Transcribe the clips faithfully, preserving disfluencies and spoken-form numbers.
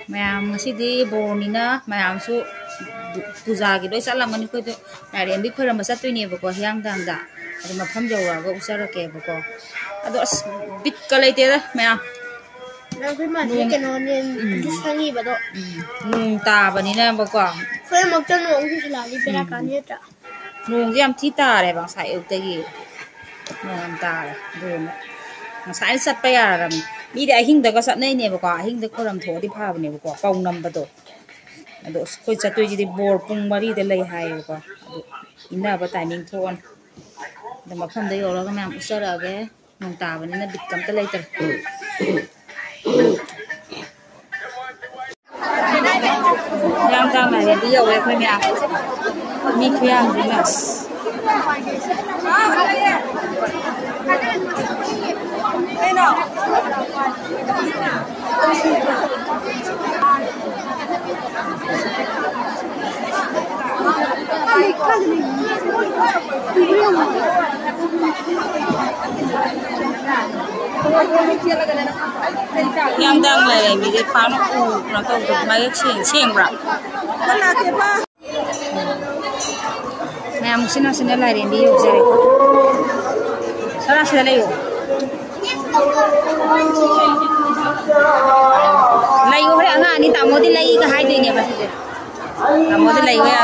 मैम मसीदी बोनीना मैम सु पूजा की लोई चलमगनी कोई तो लाइरेन भी खोरम चतुनेबको हियांगदांगदा अदु मफम जौरागा उचरकेबको अदु अस बिटका लेतेदा मैम नोंग ताबनीना बको नोंग याम थी तारे बा साइ उतगी नोंग तारे दोना साइ चटप यारम मीदे अहिंगदगा चटनैनेबको अहिंगद खोरम थोदी फाबनेबको पौनमबदो अदो कोई चतुइजिदि बोर पुंग मरीदा लई हायबको अदो इन्नाबा टाइमिंग थोन द मफमदा योरगा मैम उचरगे नोंग ताबनीना बिट कमता लेतर yang dang na di yo we khoi mya mi khuyam dinas ai no yang dang lai mi de pa no ku na to du mai ching ching bra मैम सिना सिना लाइरेन दी यो जरे सरा सरा ले यो lai yo hore anga ani tamodi lai ka hai dei ne ba se tamodi lai ya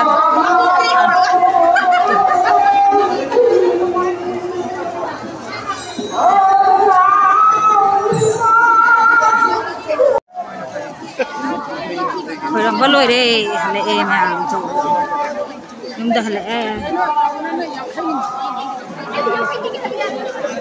khoram ba loi re hale e मैम जो Yung dahil eh